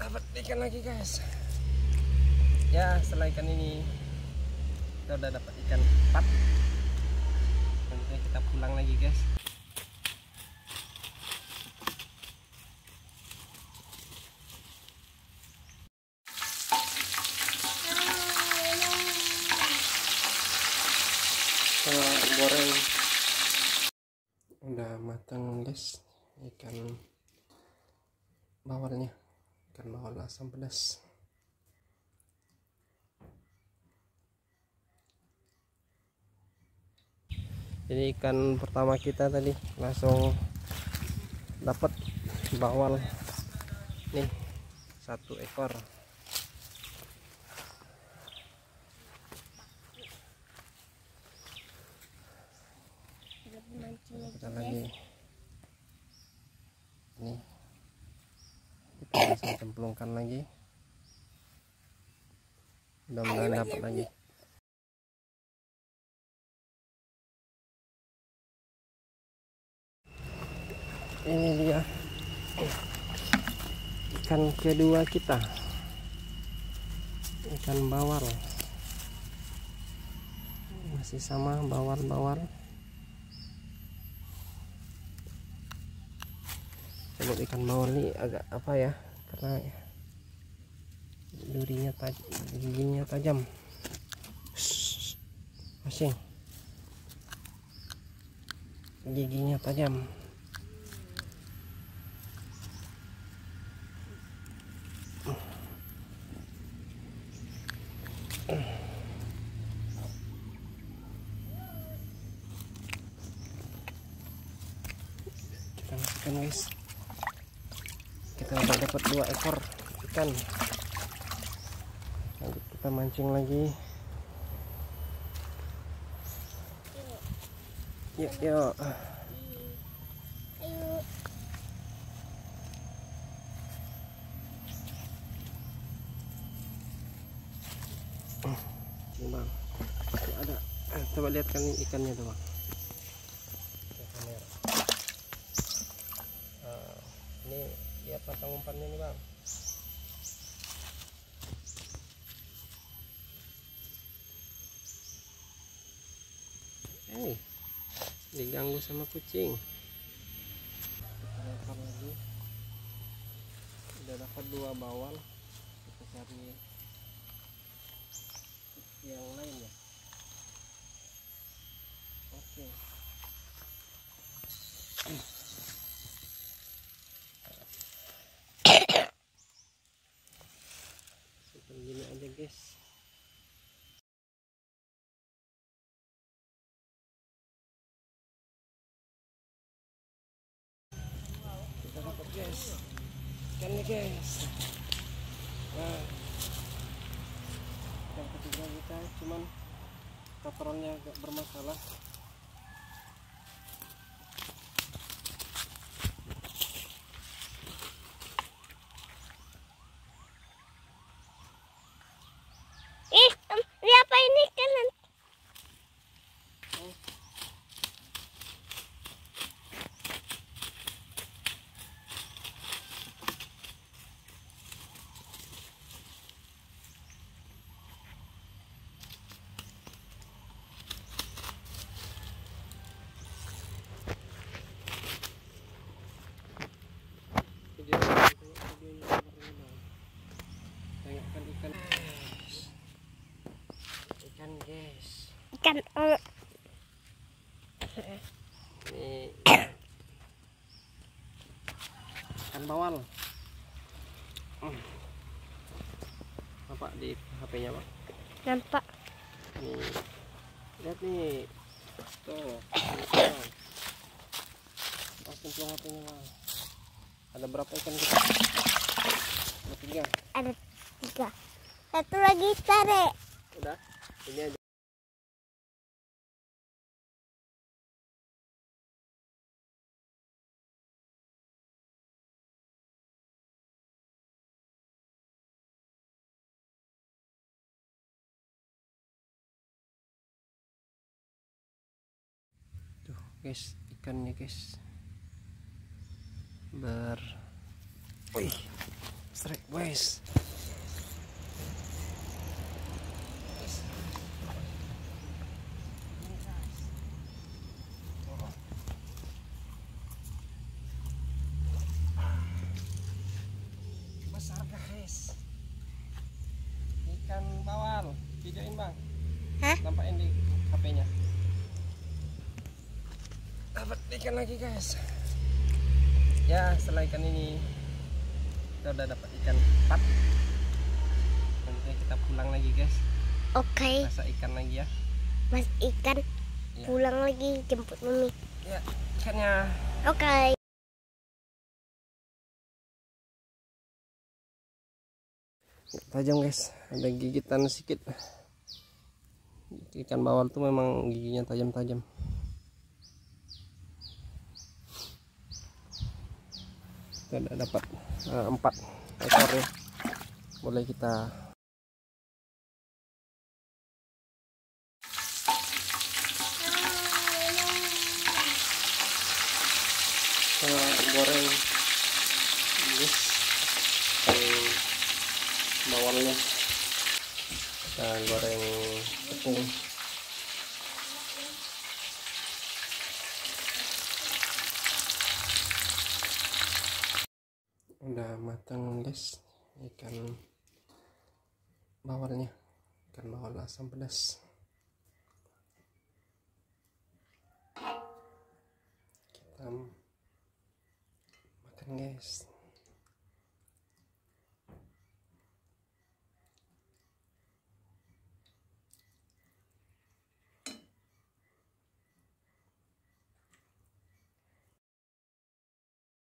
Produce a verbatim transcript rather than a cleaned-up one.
dapat ikan lagi guys. Ya setelah ikan ini kita udah dapat ikan empat. Nanti kita pulang lagi guys. Kita goreng udah matang guys, ikan bawalnya, ikan bawal asam pedas. Jadi ikan pertama kita tadi langsung dapat bawal nih satu ekor. Kita lagi nih, kita langsung cemplungkan lagi, mudah-mudahan dapat lagi. Ini dia ikan kedua kita, ikan bawal, masih sama bawal-bawal. Kalau ikan bawal ini agak apa ya, karena durinya tajam, giginya tajam. Masing giginya tajam. Kita masukkan guys, kita udah dapat dua ekor ikan. Lanjut kita mancing lagi. Yuk yuk. Ini bang, ada, coba lihat kan ikannya tuh bang. Uh, ini lihat pasang umpannya nih bang. Hei, diganggu sama kucing. Kita lempar lagi. Udah dapat dua bawal. Kita cari yang lain ya. Oke. Seperti gini aja guys. Kita dapat guys ikannya guys. Nah, yang ketiga kita, cuman kotorannya agak bermasalah. Ih, ini apa ini kan? Oh. Tengokkan ikan, ikan guys. Ikan uh. Ini ikan bawal. Hmm. Apa di H P-nya bang? Nampak. Nih, lihat nih. Tuh, pas cemplung H P-nya bang. Ada berapa ikan kita? Ada tiga. Ada tiga. Satu lagi tarik. Udah, ini aja. Tuh guys, ikannya guys. Ber Wih, strike guys. Besar guys, ikan bawal. Videoin bang. Hah? Nampakin di H P-nya. Dapat ikan lagi guys. Ya setelah ikan ini kita udah dapat ikan empat. Nanti kita pulang lagi guys. Oke. Rasa ikan lagi ya. Mas ikan Ya. pulang lagi jemput Mami. Ya ikannya. Oke. Tajam guys, ada gigitan sedikit. Ikan bawal tuh memang giginya tajam-tajam. Kita udah dapat uh, empat ekor ya. Boleh kita uh, goreng guys. Ikan bawalnya kita goreng tepung. Udah matang guys ikan bawalnya, ikan bawal asam pedas. Kita makan guys.